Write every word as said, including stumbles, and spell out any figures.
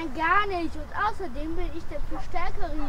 Nein, gar nicht. Und außerdem bin ich der viel stärkere